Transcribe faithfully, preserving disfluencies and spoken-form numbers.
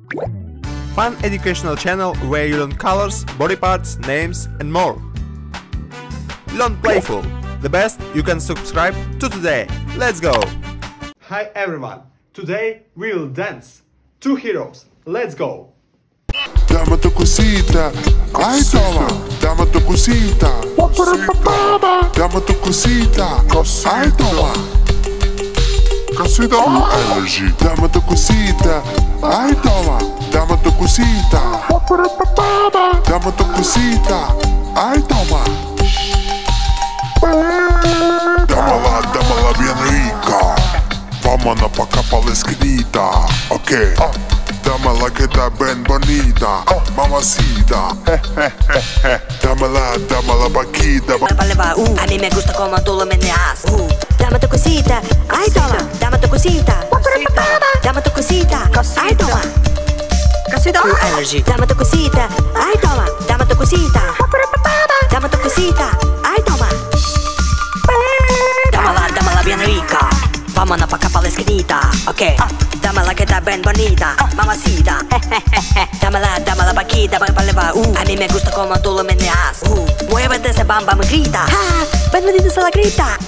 Fun educational channel where you learn colors, body parts, names and more. Learn playful. The best you can subscribe to today. Let's go! Hi everyone! Today we'll dance. Two heroes. Let's go! Dame Tu Cosita, ai toma. Dame Tu Cosita, Dame Tu Cosita, ai toma. Cosita energy. Dame Tu Cosita, ai toma. Dame Tu Cosita, Dame Tu Cosita, ai toma. Dámela, dámela bien rica. Vámonos pa' acá pa' la esquinita. Ok. Dámela que está bien bonita. Mamacita. Dámela, dámela pa' aquí. Para levar, uh, a mí me gusta como tú lo meneas. Uh, dame tu cosita, ay toma. Dame tu cosita, dame tu cosita, ay toma. Cosita energy. Dame tu cosita, ay toma. Dame tu cosita, dame tu cosita, ay toma. Dámela, dámela bien rica. Vámonos pa' acá pa' la esquinita. Ok, dámela que está bien bonita. Mamacita. Dámela, dámela pa' aquí, dámela pa' levar. Uh, a mí me gusta como tú lo meneas. Uh, muévete ese bam bam grita. Ah, bienvenidos a la grita.